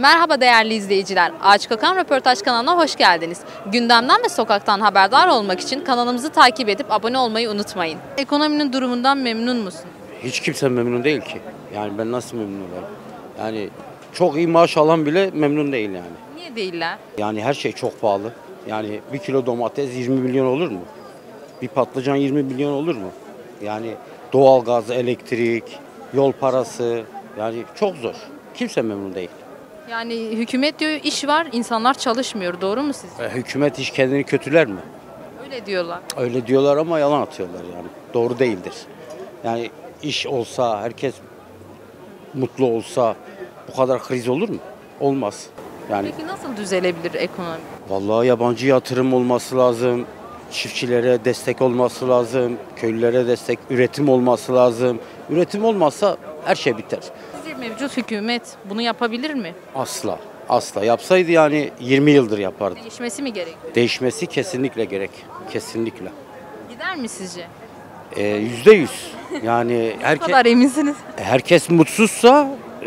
Merhaba değerli izleyiciler. Ağaç Kakan Röportaj kanalına hoş geldiniz. Gündemden ve sokaktan haberdar olmak için kanalımızı takip edip abone olmayı unutmayın. Ekonominin durumundan memnun musun? Hiç kimse memnun değil ki. Yani ben nasıl memnun olayım? Yani çok iyi maaş alan bile memnun değil yani. Niye değiller? Yani her şey çok pahalı. Yani bir kilo domates 20 milyon olur mu? Bir patlıcan 20 milyon olur mu? Yani doğalgaz, elektrik, yol parası yani çok zor. Kimse memnun değil. Yani hükümet diyor iş var, insanlar çalışmıyor. Doğru mu sizce? Hükümet hiç kendini kötüler mi? Öyle diyorlar. Öyle diyorlar ama yalan atıyorlar yani. Doğru değildir. Yani iş olsa, herkes mutlu olsa bu kadar kriz olur mu? Olmaz. Yani Peki nasıl düzelebilir ekonomi? vallahi yabancı yatırım olması lazım. Çiftçilere destek olması lazım. Köylülere destek, üretim olması lazım. Üretim olmazsa her şey biter. Sizce mevcut hükümet bunu yapabilir mi? Asla. Asla. Yapsaydı yani 20 yıldır yapardı. Değişmesi mi gerekiyor? Değişmesi kesinlikle gerek. Kesinlikle. Gider mi sizce? %100. Yani Bu kadar eminsiniz. herkes mutsuzsa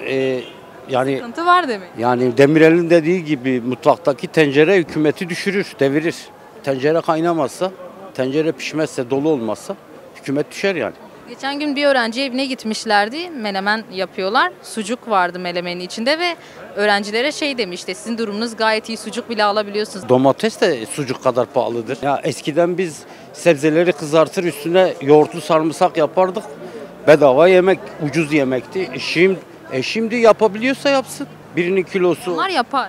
yani Sıkıntı var demek. yani Demirel'in dediği gibi mutfaktaki tencere hükümeti düşürür, devirir. Tencere kaynamazsa, tencere pişmezse, dolu olmazsa hükümet düşer yani. Geçen gün bir öğrenci evine gitmişlerdi. Menemen yapıyorlar. Sucuk vardı menemenin içinde ve öğrencilere şey demişti. Sizin durumunuz gayet iyi, sucuk bile alabiliyorsunuz. Domates de sucuk kadar pahalıdır. Ya eskiden biz sebzeleri kızartır üstüne yoğurtlu sarımsak yapardık. Bedava yemek, ucuz yemekti. Şimdi yapabiliyorsa yapsın. Birinin kilosu. Onlar yapar.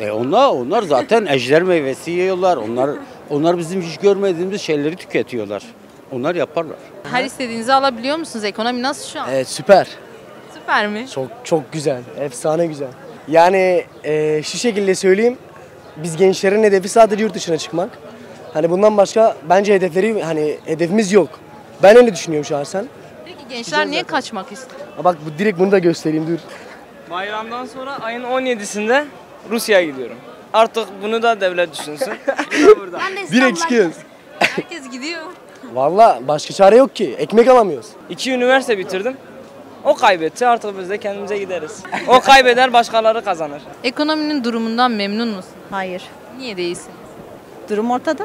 Onlar zaten ejder meyvesi yiyorlar. Onlar bizim hiç görmediğimiz şeyleri tüketiyorlar. Onlar yaparlar. Her istediğinizi alabiliyor musunuz? Ekonomi nasıl şu an? Evet, süper. Süper mi? Çok güzel. Efsane güzel. Yani şu şekilde söyleyeyim. Biz gençlerin hedefi sadece yurt dışına çıkmak. Hani bundan başka bence hedefimiz yok. Ben öyle düşünüyorum şahsen. Peki gençler niye kaçmak istiyor? Ha bak direkt bunu da göstereyim dur. Bayramdan sonra ayın 17'sinde Rusya'ya gidiyorum. Artık bunu da devlet düşünsün. Ben de Direkt çıkıyoruz. Herkes gidiyor. Vallahi başka çare yok ki. Ekmek alamıyoruz. 2 üniversite bitirdim. O kaybetti, artık biz de kendimize gideriz. O kaybeder, başkaları kazanır. Ekonominin durumundan memnun musun? Hayır. Niye değilsin? Durum ortada.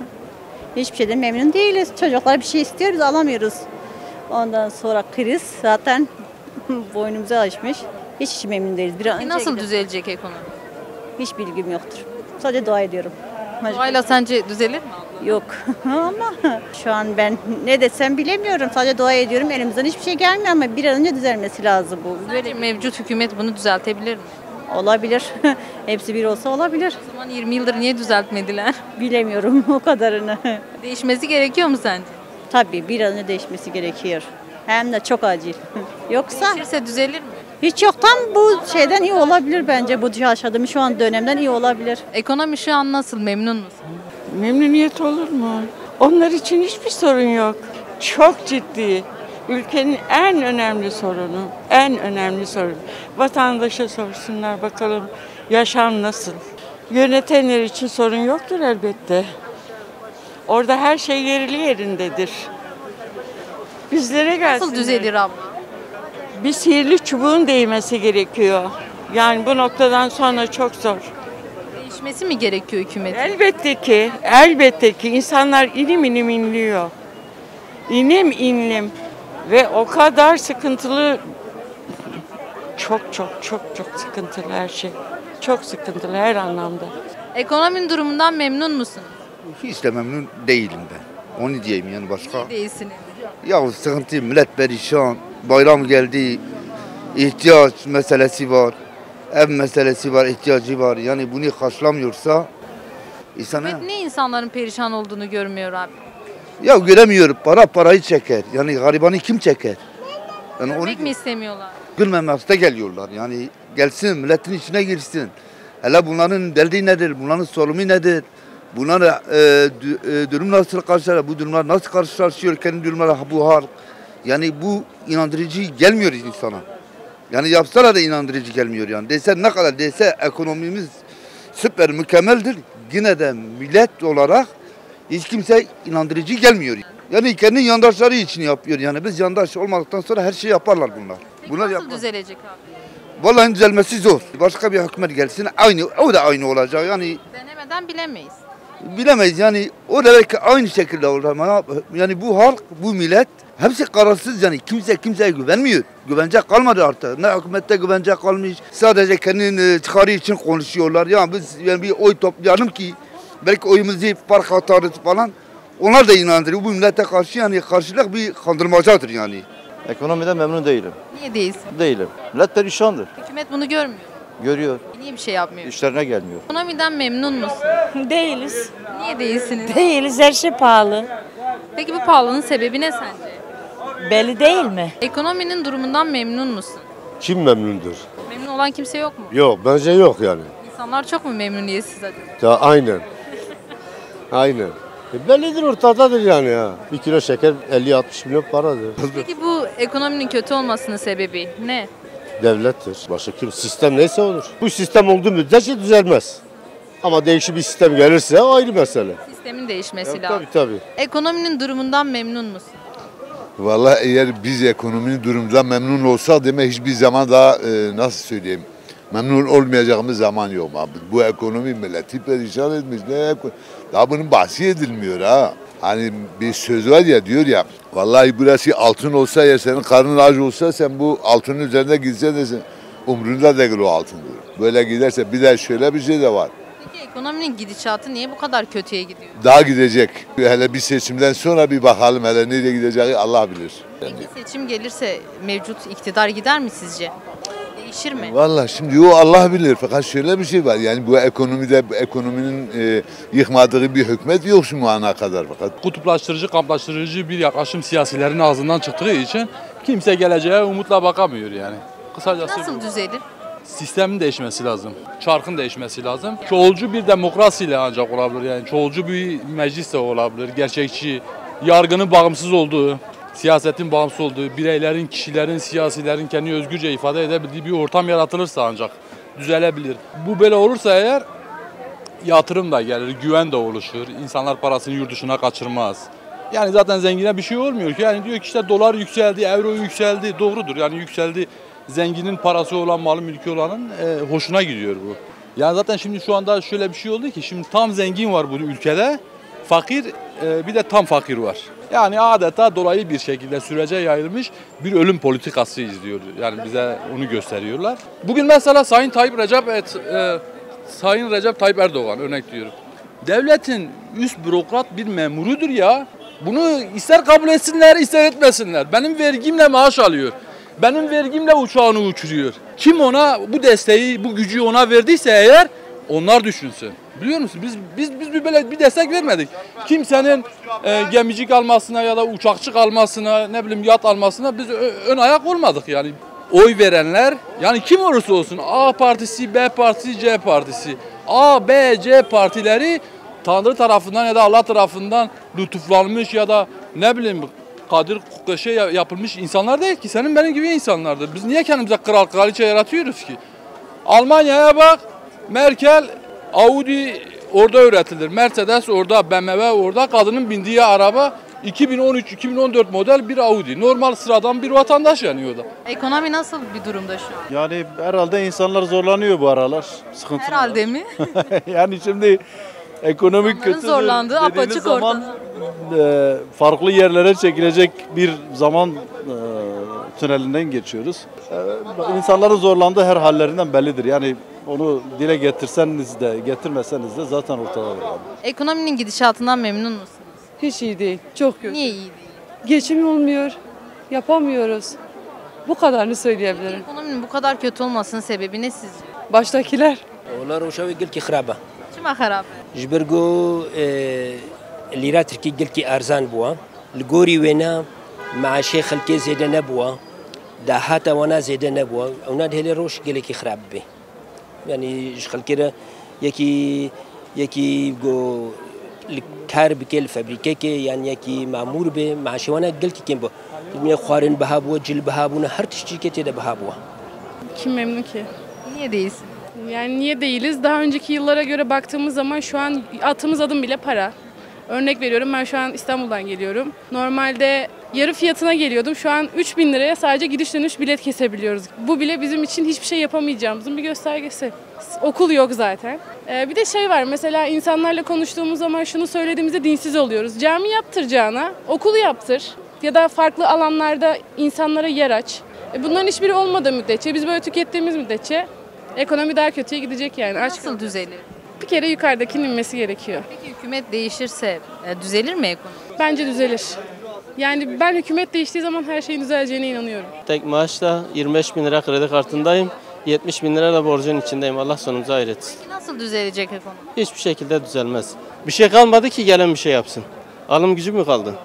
Hiçbir şeyden memnun değiliz. Çocuklar bir şey istiyor, biz alamıyoruz. Ondan sonra kriz zaten boynumuza alışmış. Hiç memnun değiliz. Bir an önce Nasıl gidelim. düzelecek ekonomi? Hiç bilgim yoktur. Sadece dua ediyorum. Duayla sence düzelir mi? Yok ama şu an ben ne desem bilemiyorum. Sadece dua ediyorum. Elimizden hiçbir şey gelmiyor ama bir an önce düzelmesi lazım bu. Sence mevcut hükümet bunu düzeltebilir mi? Olabilir. Hepsi bir olsa olabilir. O zaman 20 yıldır niye düzeltmediler? Bilemiyorum o kadarını. Değişmesi gerekiyor mu sence? Tabii bir an önce değişmesi gerekiyor. Hem de çok acil. Yoksa Değişirse düzelir mi? hiç yoktan bu şeyden iyi olabilir bence. Bu yaşadığımız şu an dönemden iyi olabilir. Ekonomi şu an nasıl? Memnun musun? Memnuniyet olur mu? Onlar için hiçbir sorun yok. Çok ciddi. Ülkenin en önemli sorunu, en önemli sorun. Vatandaşa sorsunlar bakalım yaşam nasıl? Yönetenler için sorun yoktur elbette. Orada her şey yerli yerindedir. Bizlere gelsin. Nasıl düzelir abla? Bir sihirli çubuğun değmesi gerekiyor. Yani bu noktadan sonra çok zor. Değişmesi mi gerekiyor hükümetin? Elbette ki insanlar ilim ilim inliyor. İnim inlim ve o kadar sıkıntılı, çok sıkıntılı her şey. Çok sıkıntılı her anlamda. Ekonominin durumundan memnun musun? Hiç de memnun değilim ben. Onu diyeyim yani başka. Değilsiniz. Ya sıkıntı, millet perişan. Bayram geldi. İhtiyaç meselesi var. Ev meselesi var, ihtiyacı var. Yani bunu karşılamıyorsa insana... Hükümet niye insanların perişan olduğunu görmüyor abi? Ya göremiyor. Parayı çeker. Yani garibanı kim çeker? Yani Görmek mi istemiyorlar? gülmemekte geliyorlar. Yani gelsin, milletin içine girsin. Hele bunların derdi nedir? Bunların sorunu nedir? Bunlar durum nasıl karşılar? Bu durumlar nasıl karşılaşıyor? Kendi durumları bu halk. Yani bu inandırıcı gelmiyor insana. Yani yapsalar da inandırıcı gelmiyor yani. Dese ne kadar dese ekonomimiz süper mükemmeldir. Yine de millet olarak hiç kimse inandırıcı gelmiyor. Yani kendi yandaşları için yapıyor yani. Biz yandaş olmadıktan sonra her şeyi yaparlar bunlar. Peki Bunlar nasıl yapmaz. düzelecek abi? Vallahi düzelmesi zor. Başka bir hükümet gelsin aynı, o da aynı olacak. Yani Denemeden bilemeyiz. bilemeyiz yani o da belki aynı şekilde olur ama yani bu halk, bu millet hepsi kararsız yani kimseye güvenmiyor. Güvence kalmadı artık. Ne hükümette güvence kalmış. Sadece kendinin çıkarı için konuşuyorlar. Ya biz yani bir oy toplayalım ki belki oyumuzu fark atarız falan. Onlar da inandırıyor. Bu millete karşı yani karşılık bir kandırmacadır yani. Ekonomiden memnun değilim. Niye değilsin? Değilim. Millet perişandır. Hükümet bunu görmüyor. Görüyor. Niye bir şey yapmıyor? İşlerine gelmiyor. Ekonomiden memnun musun? Değiliz. Niye değilsiniz? Değiliz. Her şey pahalı. Peki bu pahalılığın sebebi ne sence? Belli değil mi? Ekonominin durumundan memnun musun? Kim memnundur? Memnun olan kimse yok mu? Yok, bence yok yani. İnsanlar çok mu memnuniyetsiz acaba? Ya aynen. Aynen. Bellidir, ortadadır yani ya. 1 kilo şeker 50-60 milyon paradır. Peki bu ekonominin kötü olmasının sebebi ne? Devlettir. Başka kim? Sistem neyse olur. Bu sistem olduğu müddetçe düzelmez. Ama değişik bir sistem gelirse o ayrı mesele. Sistemin değişmesi Ya, lazım. tabii. Ekonominin durumundan memnun musun? Vallahi eğer biz ekonominin durumundan memnun olsak demek hiçbir zaman daha nasıl söyleyeyim memnun olmayacağımız zaman yok. Abi, bu ekonomi milleti perişan etmiş. Daha bunun bahsi edilmiyor ha. Hani bir söz var ya diyor ya vallahi burası altın olsa ya senin karnın aç olsa sen bu altının üzerine gitsen de umrunda değil o altın diyor. Böyle giderse bir de şöyle bir şey de var. Peki ekonominin gidişatı niye bu kadar kötüye gidiyor? Daha gidecek. Hele bir seçimden sonra bir bakalım hele nereye gideceği Allah bilir. Peki seçim gelirse mevcut iktidar gider mi sizce? Değişir mi? Vallahi şimdi o Allah bilir fakat şöyle bir şey var yani bu ekonominin yıkmadığı bir hükümet yok şu ana kadar fakat. Kutuplaştırıcı, kamplaştırıcı bir yaklaşım siyasilerin ağzından çıktığı için kimse geleceğe umutla bakamıyor yani. Kısacası Nasıl düzelir? sistemin değişmesi lazım. Çarkın değişmesi lazım. Çoğulcu bir demokrasiyle ancak olabilir yani. Çoğulcu bir meclis de olabilir. Gerçekçi, yargının bağımsız olduğu, siyasetin bağımsız olduğu, bireylerin, kişilerin, siyasilerin kendi özgürce ifade edebildiği bir ortam yaratılırsa ancak düzelebilir. Bu böyle olursa eğer yatırım da gelir, güven de oluşur. İnsanlar parasını yurt dışına kaçırmaz. Yani zaten zengine bir şey olmuyor ki. Yani diyor ki işte dolar yükseldi, euro yükseldi. Doğrudur yani yükseldi. Zenginin parası olan, malı mülkü olanın hoşuna gidiyor bu. Yani zaten şimdi şu anda şöyle bir şey oldu ki şimdi tam zengin var bu ülkede. Fakir bir de tam fakir var. Yani adeta dolaylı bir şekilde sürece yayılmış bir ölüm politikası izliyor. Yani bize onu gösteriyorlar. Bugün mesela Sayın Recep Tayyip Erdoğan örnek diyorum. Devletin üst bürokrat bir memurudur ya. Bunu ister kabul etsinler ister etmesinler. Benim vergimle maaş alıyor. Benim vergimle uçağını uçuruyor. Kim ona bu desteği, bu gücü ona verdiyse eğer onlar düşünsün. Biliyor musun? Biz böyle bir destek vermedik. Kimsenin gemicik almasına ya da uçakçık almasına, ne bileyim yat almasına biz ön ayak olmadık yani. Oy verenler yani kim olursa olsun A partisi, B partisi, C partisi, A, B, C partileri Tanrı tarafından ya da Allah tarafından lütuflanmış ya da ne bileyim kadir yapılmış insanlar değil ki. Senin benim gibi insanlardır. Biz niye kendimize kral kraliçe yaratıyoruz ki? Almanya'ya bak. Merkel, Audi orada üretilir. Mercedes orada, BMW orada. Kadının bindiği araba 2013-2014 model bir Audi. Normal sıradan bir vatandaş yani orada. Ekonomi nasıl bir durumda şu an? Yani herhalde insanlar zorlanıyor bu aralar. Sıkıntı. Herhalde mi? Yani şimdi ekonomik İnsanların kötü zorlandığı dediğimiz apaçık zaman farklı yerlere çekilecek bir zaman tünelinden geçiyoruz. İnsanların zorlandığı her hallerinden bellidir. Yani onu dile getirseniz de getirmeseniz de zaten ortadadır. Yani. Ekonominin gidişatından memnun musunuz? Hiç iyi değil. Çok kötü. Niye iyi değil? Geçim olmuyor. Yapamıyoruz. Bu kadarını söyleyebilirim. Ekonominin bu kadar kötü olmasının sebebi ne sizce? Baştakiler. والله روشاوي قلكي خرابة Şuma harabe. جبرجو الليرة تركي قلكي أرزان بوا الجوري وينا مع شيخ الكي زيادة نبوا دهاتا وانا زيادة نبوا وناد هلي روش قلكي خراب به يعني شخل كده يكي جو الكار بكل فابريكا كي يعني يكي معمول به مع شوانا قلكي كم بوا من خوارن بهابوا جل بهابونا هر تشتي كتير ده بهابوا Kim memnun ki? Niye değilsin? Yani niye değiliz? Daha önceki yıllara göre baktığımız zaman şu an attığımız adım bile para. Örnek veriyorum, ben şu an İstanbul'dan geliyorum. Normalde yarı fiyatına geliyordum. Şu an 3.000 liraya sadece gidiş dönüş bilet kesebiliyoruz. Bu bile bizim için hiçbir şey yapamayacağımızın bir göstergesi. Okul yok zaten. Bir de şey var, mesela insanlarla konuştuğumuz zaman şunu söylediğimizde dinsiz oluyoruz. Cami yaptıracağına okulu yaptır ya da farklı alanlarda insanlara yer aç. Bunların hiçbiri olmadığı müddetçe, biz böyle tükettiğimiz müddetçe ekonomi daha kötüye gidecek yani. Nasıl düzelir? Bir kere yukarıdakinin inmesi gerekiyor. Peki hükümet değişirse düzelir mi ekonomi? Bence düzelir. Yani ben hükümet değiştiği zaman her şeyin düzeleceğine inanıyorum. Tek maaşla 25 bin lira kredi kartındayım. 70 bin lira da borcun içindeyim. Allah sonumuzu hayretsin. Peki nasıl düzelecek ekonomi? Hiçbir şekilde düzelmez. Bir şey kalmadı ki gelen bir şey yapsın. Alım gücü mü kaldı?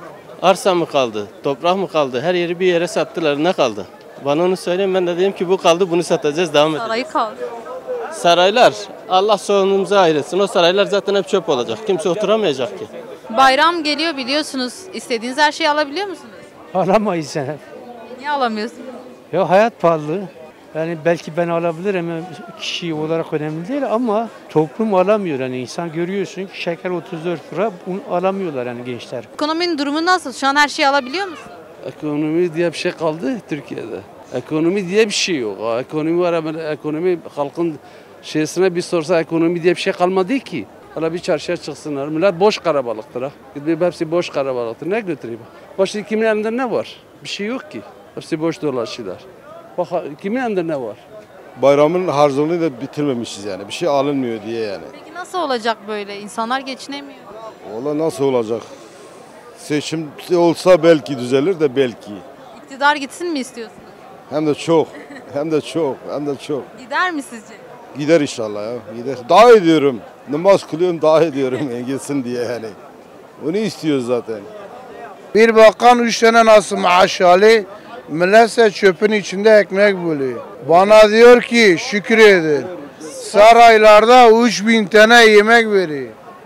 Arsa mı kaldı? Toprak mı kaldı? Her yeri bir yere sattılar. Ne kaldı? Bana onu söyleyeyim, ben de dedim ki bu kaldı, bunu satacağız, devam edeceğiz. Sarayı kaldı. Saraylar, Allah sonumuzu hayretsin. O saraylar zaten hep çöp olacak. Kimse oturamayacak ki. Bayram geliyor biliyorsunuz. İstediğiniz her şeyi alabiliyor musunuz? Alamayız yani. Niye alamıyorsunuz? Ya hayat pahalı. Yani belki ben alabilirim, kişi olarak önemli değil ama toplum alamıyor. Yani insan görüyorsun ki şeker 34 lira, bunu alamıyorlar yani gençler. Ekonominin durumu nasıl? Şu an her şeyi alabiliyor musunuz? Ekonomi diye bir şey kaldı Türkiye'de. Ekonomi diye bir şey yok. Ekonomi var ama ekonomi halkın şeysine bir sorsa ekonomi diye bir şey kalmadı ki. Hala bir çarşıya çıksınlar. Millet boş karabalıktır ha. Gidip hepsi boş karabalıktır. Ne götüreyim? Başka kimin elinde ne var? Bir şey yok ki. Hepsi boş dolaşıyorlar. Bak kimin elinde ne var? Bayramın harcını da bitirmemişiz yani. Bir şey alınmıyor diye yani. Peki nasıl olacak böyle? İnsanlar geçinemiyor. Valla nasıl olacak? Seçim olsa belki düzelir de belki. İktidar gitsin mi istiyorsunuz? Hem de çok. Hem de çok. Hem de çok. Gider mi sizce? Gider inşallah ya. Gider. Daha ediyorum. Namaz kılıyorum, daha ediyorum gitsin diye yani. Onu istiyoruz zaten. Bir bakan 3 tane nasıl maaş alıyor? Milletse çöpün içinde ekmek buluyor. Bana diyor ki şükür edin. Saraylarda 3000 tane yemek veriyor.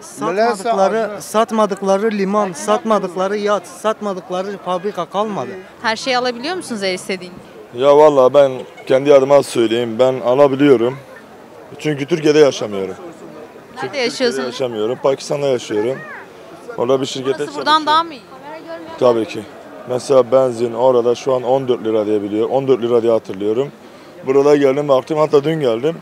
Satmadıkları liman, satmadıkları yat, satmadıkları fabrika kalmadı. Her şeyi alabiliyor musunuz eğer istediğiniz? Ya vallahi ben kendi adıma söyleyeyim, ben alabiliyorum. Çünkü Türkiye'de yaşamıyorum. Nerede yaşıyorsunuz? Yaşamıyorum, Pakistan'da yaşıyorum. Orada bir şirkete Burası buradan daha mı iyi? Tabii ki. Mesela benzin orada şu an 14 lira diye biliyor. 14 lira diye hatırlıyorum. Burada geldim baktım, hatta dün geldim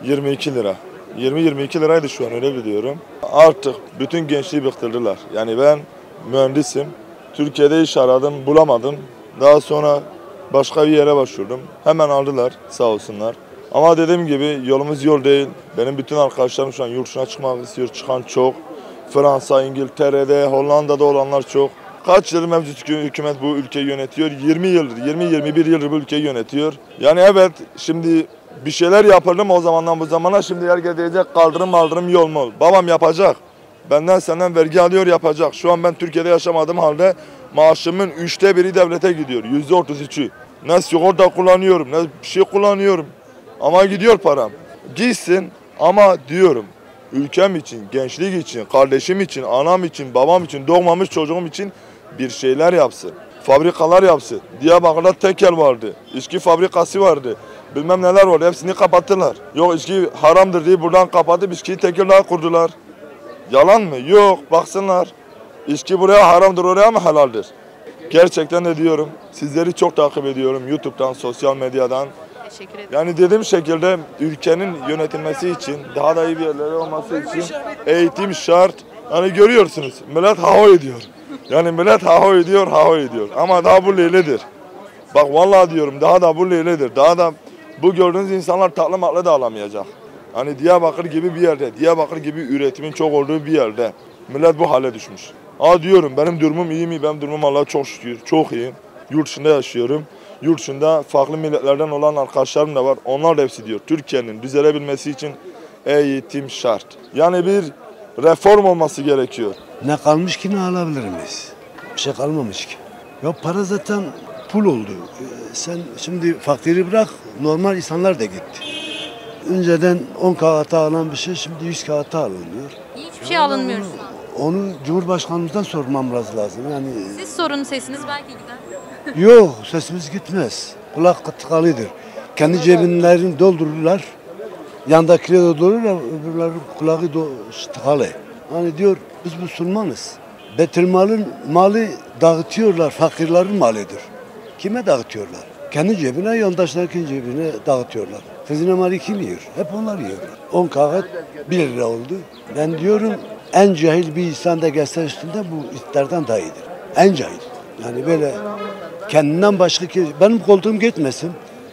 22 lira. 20-22 liraydı şu an, öyle biliyorum. Artık bütün gençliği bıktırdılar. Yani ben mühendisim. Türkiye'de iş aradım, bulamadım. Daha sonra başka bir yere başvurdum. Hemen aldılar, sağ olsunlar. Ama dediğim gibi yolumuz yol değil. Benim bütün arkadaşlarım şu an yurt dışına çıkmak istiyor. Çıkan çok. Fransa, İngiltere'de, Hollanda'da olanlar çok. Kaç yıldır mevcut hükümet bu ülkeyi yönetiyor? 20 yıldır, 20-21 yıldır bu ülkeyi yönetiyor. Yani evet, şimdi bir şeyler yapıldı o zamandan bu zamana, şimdi herkes diyecek kaldırım yol mu? Babam yapacak. Benden senden vergi alıyor, yapacak. Şu an ben Türkiye'de yaşamadığım halde maaşımın 1/3 devlete gidiyor. %33'ü. Ne sigorta kullanıyorum, ne bir şey kullanıyorum. Ama gidiyor param. Gitsin ama diyorum, ülkem için, gençlik için, kardeşim için, anam için, babam için, doğmamış çocuğum için bir şeyler yapsın. Fabrikalar yapsın. Diyarbakır'da tekel vardı. İçki fabrikası vardı. Bilmem neler vardı. Hepsini kapattılar. Yok içki haramdır diye buradan kapatıp içkiyi Tekirdağ'a kurdular. Yalan mı? Yok. Baksınlar. İçki buraya haramdır, oraya mı halaldir? Gerçekten de diyorum. Sizleri çok takip ediyorum. YouTube'dan, sosyal medyadan. Teşekkür ederim. Yani dediğim şekilde ülkenin yönetilmesi için, daha da iyi bir yerlere olması için eğitim şart. Yani görüyorsunuz, millet haho ediyor. Yani millet haho ediyor. Ama daha bu leyledir. Bak vallahi diyorum, daha da bu leyledir. Daha da bu gördüğünüz insanlar tatlı matlı da alamayacak. Hani Diyarbakır gibi bir yerde, Diyarbakır gibi üretimin çok olduğu bir yerde millet bu hale düşmüş. Diyorum, benim durumum iyi mi? Benim durumum Allah'a çok şükür, çok iyi. Yurt dışında yaşıyorum. Yurt dışında farklı milletlerden olan arkadaşlarım da var. Onlar da hepsi diyor, Türkiye'nin düzelebilmesi için eğitim şart. Yani bir reform olması gerekiyor. Ne kalmış ki ne alabiliriz? Bir şey kalmamış ki. Ya para zaten pul oldu. Sen şimdi fakiri bırak, normal insanlar da gitti. Önceden 10 kağıta alan bir şey şimdi 100 kağıta alınıyor. Hiçbir şey alınmıyor. Onu Cumhurbaşkanımızdan sormamız lazım. Yani Siz sorun, sesiniz belki gider. yok, sesimiz gitmez. Kulak tıkalıdır. Kendi cebinlerini doldururlar. Yandakileri de doldururlar, öbürleri kulağı tıkalı. Hani diyor biz Müslümanız. Betülmal'ın malı dağıtıyorlar, fakirlerin malıdır. Kime dağıtıyorlar? Kendi cebine, yoldaşlarının cebine dağıtıyorlar. Hazine malı kim yiyor? Hep onlar yiyor. 10 kağıt 1 lira oldu. Ben diyorum en cahil bir insan da gelse üstünde bu itlerden daha iyidir. En cahil. Yani böyle kendinden başka, benim koltuğum gitmesin.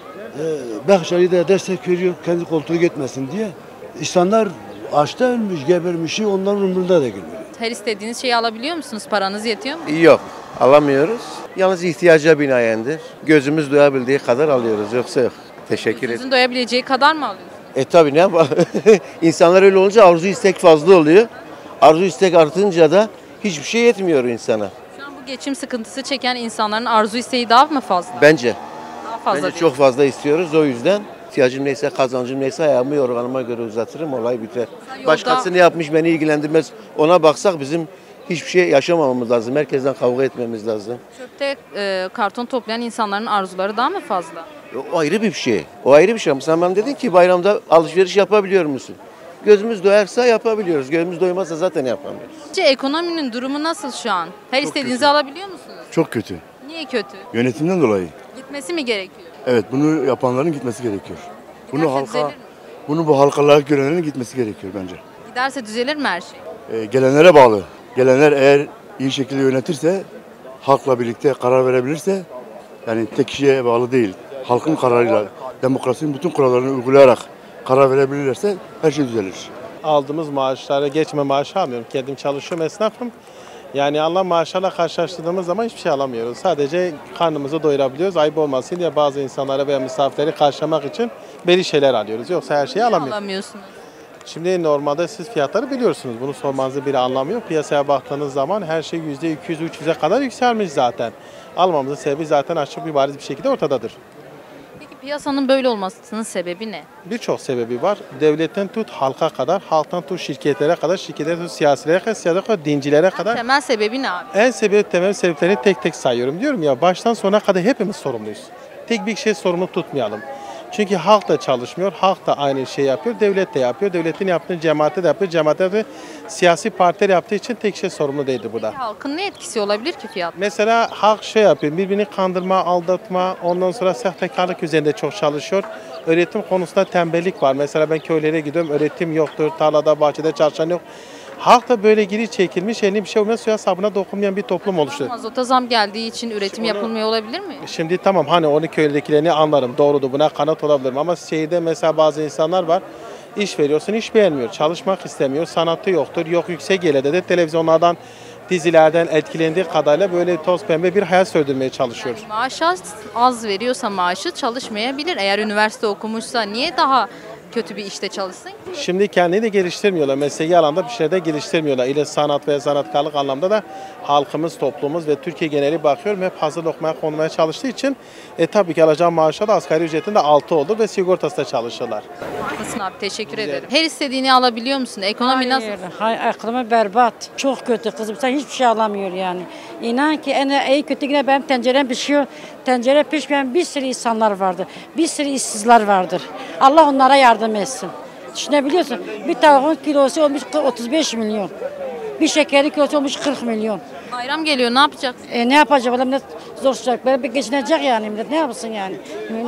Bahçeli de destek veriyor, kendi koltuğu gitmesin diye. İnsanlar açta ölmüş, gebermiş, onların umurunda da girmiyor. Her istediğiniz şeyi alabiliyor musunuz? Paranız yetiyor mu? Yok, alamıyoruz. Yalnız ihtiyaca binaendir. Gözümüz duyabildiği kadar alıyoruz, yoksa yok. Teşekkür ederim. Gözünüzün doyabileceği kadar mı alıyorsunuz? Tabii ne yapalım? İnsanlar öyle olunca arzu istek fazla oluyor. Arzu istek artınca da hiçbir şey yetmiyor insana. Şu an bu geçim sıkıntısı çeken insanların arzu isteği daha mı fazla? Bence. Daha fazla. Bence çok fazla istiyoruz, o yüzden ihtiyacım neyse, kazancım neyse ayağımı yorganıma göre uzatırım, olay biter. Başkası ne yapmış beni ilgilendirmez. Ona baksak bizim hiçbir şey yaşamamamız lazım. Herkesten kavga etmemiz lazım. Çöpte karton toplayan insanların arzuları daha mı fazla? O ayrı bir şey. O ayrı bir şey. Ama sen bana dedin ki bayramda alışveriş yapabiliyor musun? Gözümüz doyarsa yapabiliyoruz. Gözümüz doymazsa zaten yapamıyoruz. Sizce ekonominin durumu nasıl şu an? Her istediğinizi alabiliyor musunuz? Çok kötü. Niye kötü? Yönetimden dolayı. Gitmesi mi gerekiyor? Evet, bunu yapanların gitmesi gerekiyor. Giderse düzelir mi? Bunu bu halka layık görenlerin gitmesi gerekiyor bence. Giderse düzelir mi her şey? Gelenlere bağlı. Gelenler eğer iyi şekilde yönetirse, halkla birlikte karar verebilirse, yani tek kişiye bağlı değil, halkın kararıyla, demokrasinin bütün kurallarını uygulayarak karar verebilirlerse her şey düzelir. Aldığımız maaşlara geçme maaşı almıyorum. Kendim çalışıyorum, esnafım. Yani Allah maaşlarla karşılaştırdığımız zaman hiçbir şey alamıyoruz. Sadece karnımızı doyurabiliyoruz. Ayıp olmasın diye bazı insanlara veya misafirleri karşılamak için belli şeyler alıyoruz. Yoksa her şeyi alamıyoruz. Alamıyorsunuz. Şimdi normalde siz fiyatları biliyorsunuz. Bunu sormanızın bir anlamı yok. Piyasaya baktığınız zaman her şey %200-300'e kadar yükselmiş zaten. Almamızın sebebi zaten açık bir bariz bir şekilde ortadadır. Peki piyasanın böyle olmasının sebebi ne? Birçok sebebi var. Devletten tut halka kadar, halktan tut şirketlere kadar, şirketlere tut siyasilere kadar, siyasilere kadar, dincilere kadar. Temel sebebi ne abi? Temel sebeplerini tek tek sayıyorum. Diyorum ya baştan sona kadar hepimiz sorumluyuz. Tek bir şey sorumlu tutmayalım. Çünkü halk da çalışmıyor, halk da aynı şey yapıyor, devlet de yapıyor. Devletin yaptığını cemaate de yapıyor, cemaate de siyasi partiler yaptığı için tek şey sorumlu değildir burada. Peki halkın ne etkisi olabilir ki fiyat? Mesela halk şey yapıyor, birbirini kandırma, aldatma, ondan sonra sahtekarlık üzerinde çok çalışıyor. Öğretim konusunda tembellik var. Mesela ben köylere gidiyorum, öğretim yoktur, tarlada, bahçede çalışan yok. Halk da böyle geri çekilmiş, eline bir şey olmayan, suya sabuna dokunmayan bir toplum oluştu. Mazota zam geldiği için üretim yapılmıyor olabilir mi? Şimdi tamam hani onu köydekilerini anlarım, doğrudur, buna kanıt olabilirim ama şehirde mesela bazı insanlar var, iş veriyorsun, iş beğenmiyor, çalışmak istemiyor, sanatı yoktur, yok yüksek gelirde de televizyonlardan, dizilerden etkilendiği kadarıyla böyle toz pembe bir hayat sürdürmeye çalışıyoruz. Yani maaş az veriyorsa maaşı çalışmayabilir. Eğer üniversite okumuşsa niye daha kötü bir işte çalışsın? Şimdi kendini de geliştirmiyorlar. Mesleki alanda bir şeyler geliştirmiyorlar. İle sanat ve sanatkarlık anlamda da halkımız, toplumumuz ve Türkiye geneli bakıyorum hep hazır lokmaya konmaya çalıştığı için tabii ki alacağım maaşlar da asgari ücretin de altı oldu ve sigortası da çalışırlar. Haklısın abi, teşekkür ederim. Her istediğini alabiliyor musun? Ekonomi nasıl? Hayır, ekonomi berbat. Çok kötü kızım. Sen hiçbir şey alamıyor yani. İnan ki en kötü yine benim tencerem pişiyor. Tencere pişmeyen bir sürü insanlar vardır. Bir sürü işsizler vardır. Allah onlara yardım etsin. Düşünebiliyorsun. Bir tavuğun kilosu olmuş 35 milyon. Bir şekerin kilosu olmuş 40 milyon. Bayram geliyor, ne yapacaksın? Ne yapacak? Millet zor tutacak. Böyle bir geçinecek yani millet. Ne yapsın yani?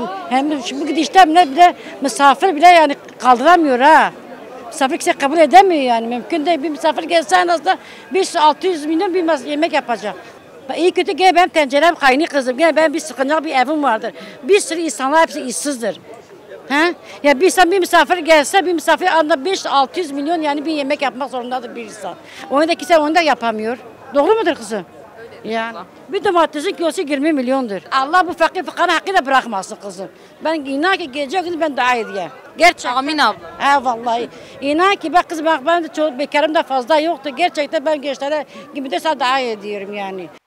Hem şimdi bu gidişte millet bile misafir bile yani kaldıramıyor ha. Misafir kimse kabul edemiyor yani. Mümkün değil. Bir misafir gelse en azından 500-600 milyon bir yemek yapacak. İyi kötü gene benim tencerem kaynıyor kızım. Gene benim bir sıkıntı bir evim vardır. Bir sürü insanlar hepsi işsizdir. He? Ya bir misafir gelse bir misafir anda 500-600 milyon yani bir yemek yapmak zorundadır bir insan. Onu da kimse onu da yapamıyor. Doğru mudur kızım? Yani bir domatesin kilosu 20 milyondur. Allah bu fakir fukaranın hakkını bırakmasın kızım. Ben inan ki gelecek gün ben dua edeyim. Gerçekten. Amin abla. He vallahi. İnan ki bak kızım bak ben de çok bekarım da fazla yoktu. Gerçekten ben gençlere gibi de sana dua ediyorum yani.